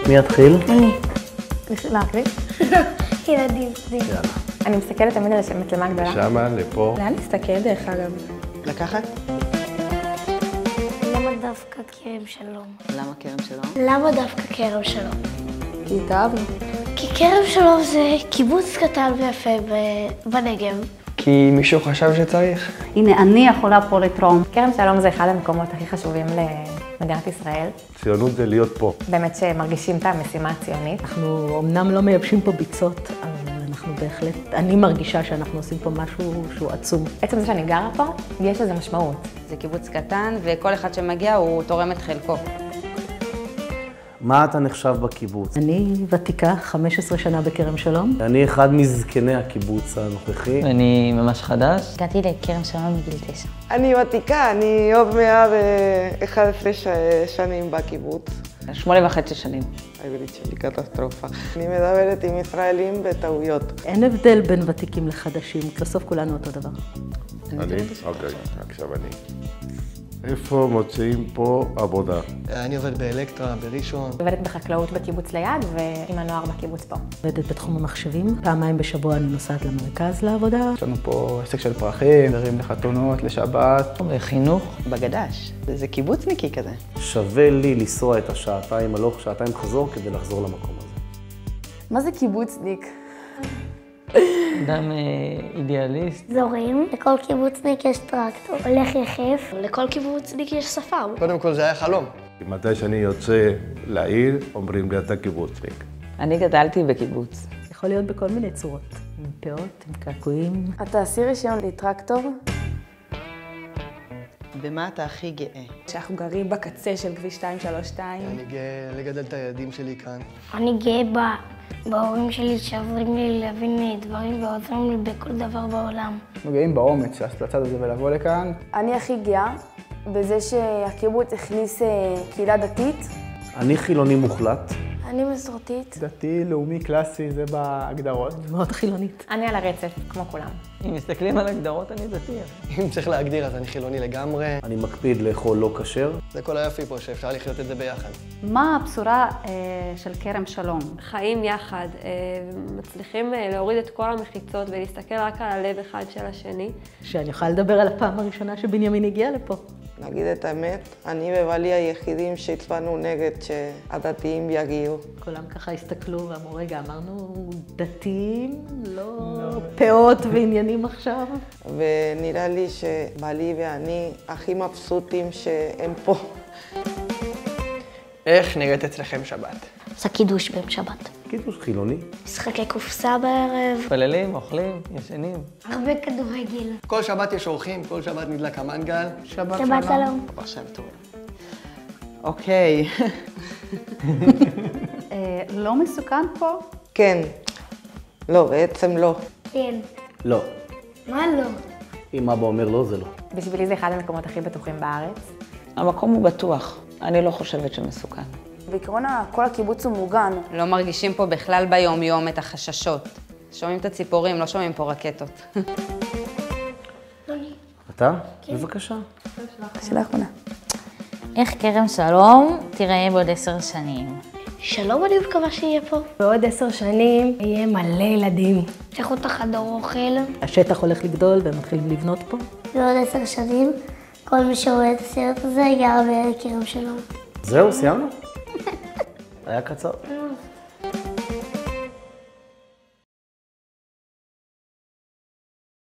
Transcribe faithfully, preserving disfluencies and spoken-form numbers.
מי יתחיל? אני. להקריא? ילדים. יאללה. אני מסתכלת תמיד על המצלמה הגדולה. שמה, לפה. לאן להסתכל דרך אגב? לקחת? למה דווקא כרם שלום? למה כרם שלום? למה דווקא כרם שלום? כי התאהבנו. כי כרם שלום זה קיבוץ קטן ויפה ב- בנגב. כי מישהו חשב שצריך. הנה, אני יכולה פה לתרום. כרם שלום זה אחד המקומות הכי חשובים למדינת ישראל. ציונות זה להיות פה. באמת שמרגישים את המשימה הציונית. אנחנו אמנם לא מייבשים פה ביצות, אבל אנחנו בהחלט, אני מרגישה שאנחנו עושים פה משהו שהוא עצום. עצם זה שאני גרה פה, יש לזה משמעות. זה קיבוץ קטן, וכל אחד שמגיע הוא תורם את חלקו. מה אתה נחשב בקיבוץ? אני ותיקה, חמש עשרה שנה בכרם שלום. אני אחד מזקני הקיבוץ הנוכחי. אני ממש חדש. הגעתי לכרם שלום מגיל תשע. אני ותיקה, אני עוד מאה ואחת עשרה שנים בקיבוץ. שמונה וחצי שנים. העברית שלי קטסטרופה. אני מדברת עם ישראלים בטעויות. אין הבדל בין ותיקים לחדשים, בסוף כולנו אותו דבר. אני? אוקיי, עכשיו אני. איפה מוצאים פה עבודה? אני עובד באלקטרה, בראשון. עובדת בחקלאות בקיבוץ ליד ועם הנוער בקיבוץ פה. עובדת בתחום המחשבים, פעמיים בשבוע אני נוסעת למרכז לעבודה. יש לנו פה עסק של פרחים, דברים לחתונות, לשבת. וחינוך בגדש. זה קיבוצניקי כזה. שווה לי לנסוע את השעתיים הלוך, שעתיים חזור כדי לחזור למקום הזה. מה זה קיבוצניק? אדם אידיאליסט. זורים. לכל קיבוצניק יש טרקטור. הולך יחף. לכל קיבוצניק יש ספר. קודם כל זה היה חלום. מתי שאני יוצא לעיר, אומרים לי אתה קיבוצניק. אני גדלתי בקיבוץ. יכול להיות בכל מיני צורות, עם פאות, עם קעקועים. אתה עשי רישיון לטרקטור? במה אתה הכי גאה? שאנחנו גרים בקצה של כביש שתיים שלוש שתיים. אני גאה לגדל את הילדים שלי כאן. אני גאה ב- בהורים שלי שעוזרים לי להבין דברים ועוזרים לי בכל דבר בעולם. אנחנו גאים באומץ לעשות את הצד הזה ולבוא לכאן. אני הכי גאה בזה שהקיבוץ הכניס קהילה דתית. אני חילוני מוחלט. אני מסורתית. דתי, לאומי, קלאסי, זה בהגדרות. מאוד חילונית. אני על הרצף, כמו כולם. אם מסתכלים על הגדרות, אני דתי. אם צריך להגדיר, אז אני חילוני לגמרי. אני מקפיד לאכול לא כשר. זה כל היופי פה, שאפשר לחיות את זה ביחד. מה הבשורה אה, של כרם שלום? חיים יחד, אה, מצליחים אה, להוריד את כל המחיצות ולהסתכל רק על הלב אחד של השני. שאני יכולה לדבר על הפעם הראשונה שבנימין הגיע לפה. נגיד את האמת, אני ובעלי היחידים שהצבענו נגד שהדתיים יגיעו. כולם ככה הסתכלו ואמרו, רגע, אמרנו דתיים, לא פאות ועניינים עכשיו. ונראה לי שבעלי ואני הכי מבסוטים שהם פה. איך נראית אצלכם שבת? עושה קידוש ביום שבת. קידוש חילוני. משחקי קופסה בערב. מתפללים, אוכלים, ישנים. הרבה כדורגל. כל שבת יש אורחים, כל שבת נדלק המנגל. שבת שבת שלום. עכשיו טוב. אוקיי. אה, לא מסוכן פה? כן. לא, בעצם לא. כן. לא. מה לא? אם אבא אומר לא, זה לא. בשבילי זה אחד המקומות הכי בטוחים בארץ. המקום הוא בטוח. אני לא חושבת שמסוכן. בעקרון כל הקיבוץ הוא מוגן. לא מרגישים פה בכלל ביום-יום את החששות. שומעים את הציפורים, לא שומעים פה רקטות. אתה? בבקשה. שאלה אחרונה. איך כרם שלום תיראה בעוד עשר שנים? שלום, אני מקווה שיהיה פה. בעוד עשר שנים יהיה מלא ילדים. תשכחו את החדר אוכל. השטח הולך לגדול והם מתחילים לבנות פה. בעוד עשר שנים, כל מי שרואה את הסרט הזה גר בכרם שלום. זהו, סיימנו? היה קצר.